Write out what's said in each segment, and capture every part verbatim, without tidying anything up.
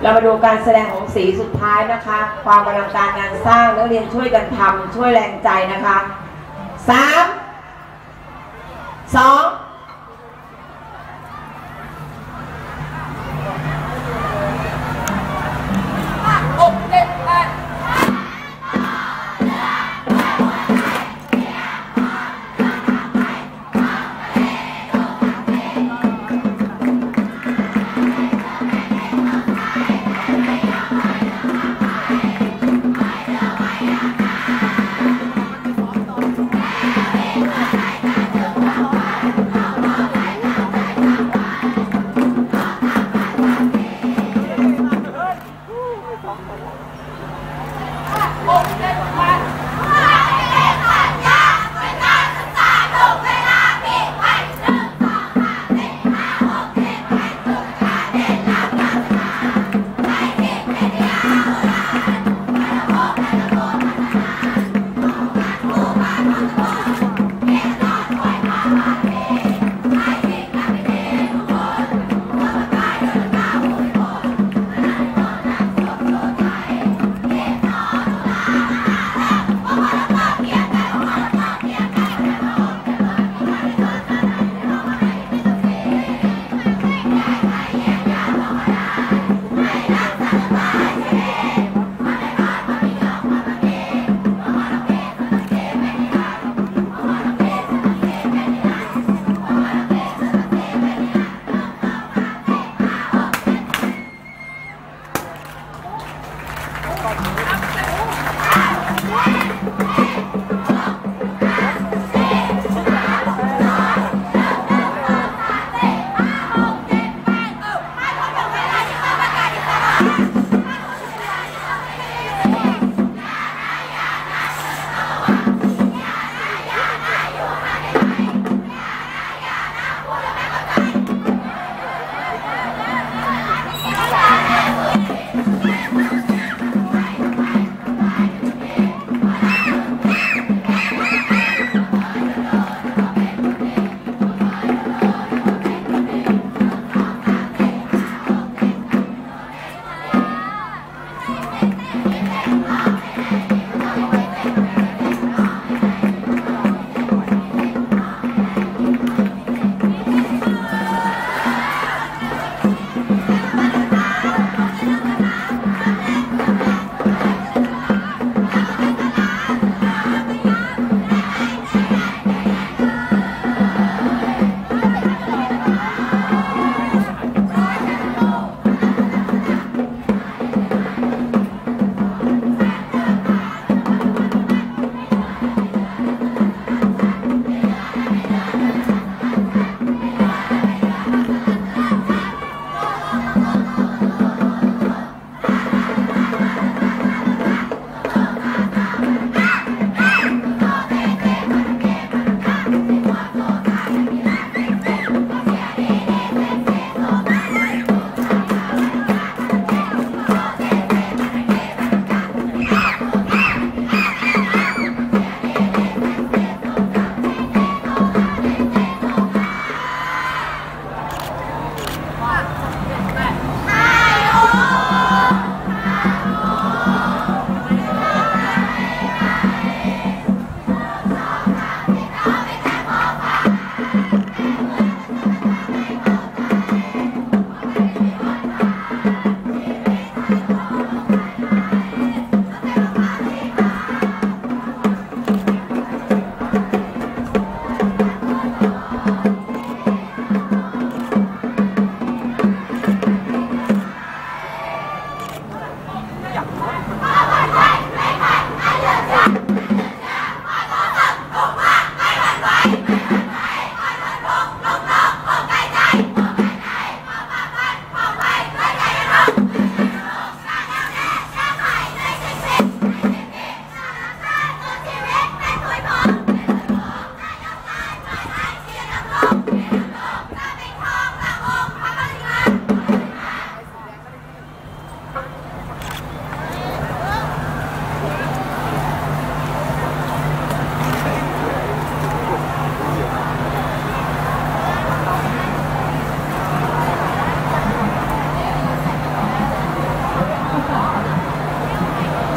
เรามาดูการแสดงของสีสุดท้ายนะคะความอลังการงานสร้างนักเรียนช่วยกันทำช่วยแรงใจนะคะสามสอง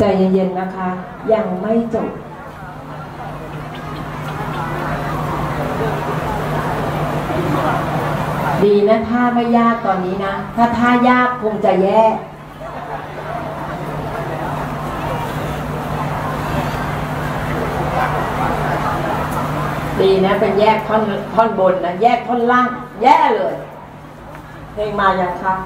เย็นๆนะคะ ยังไม่จบดีนะถ้าไม่ยากตอนนี้นะถ้าท่ายากคงจะแย่ดีนะเป็นแยกท่อนท่อนบนนะแยกท่อนล่างแย่เลยเพลงมาอย่างคะ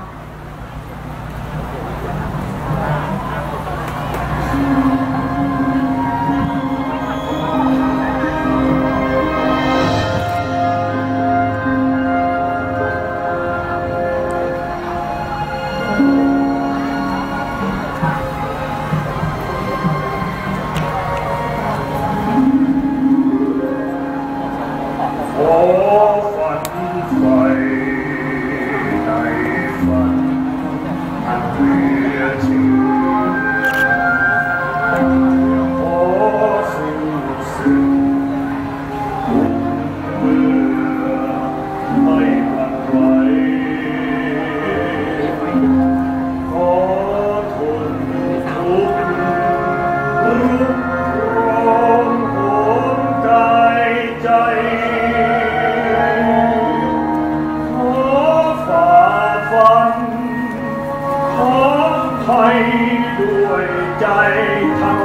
ด้วยใจทำ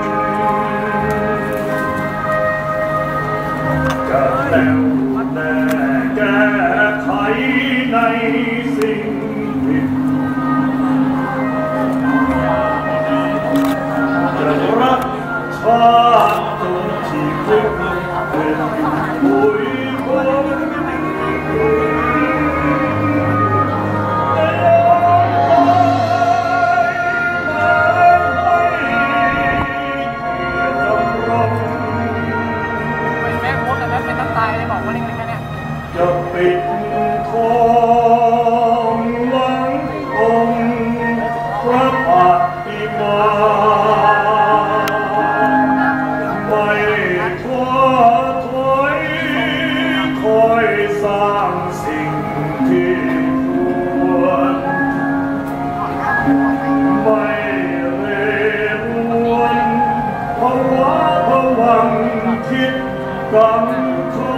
จะแล้วแต่แก้ไขในสิ่งผิดจะรักชาติจนชีวิตเป็นปุ๋ยบำรุงจะปิดทองหลังองค์พระปฏิมาไม่ท้อถอยคอยสร้างสิ่งที่ควรไม่เร่รวนภาวะผวังคิดกำขอ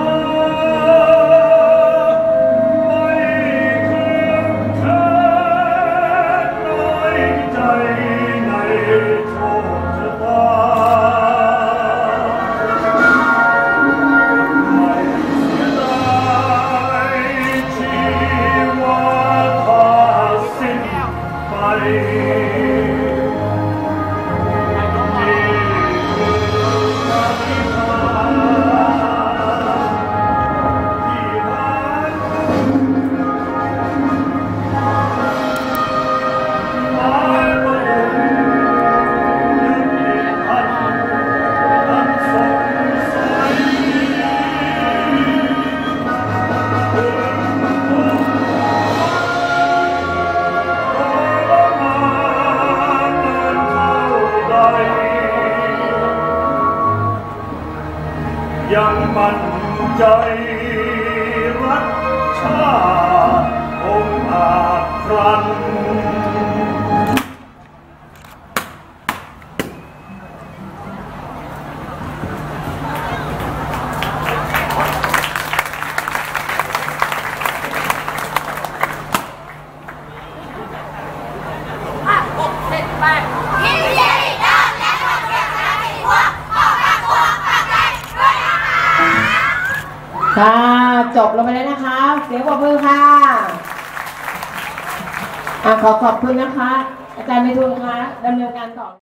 ยังมั่นใจรักชาติองค์อาจครั้นค่ะจบลงไปแล้วนะคะเสียงปรบมือค่ะอ่ะขอขอบคุณนะคะอาจารย์ไพฑูรย์ค่ะดำเนินการต่อ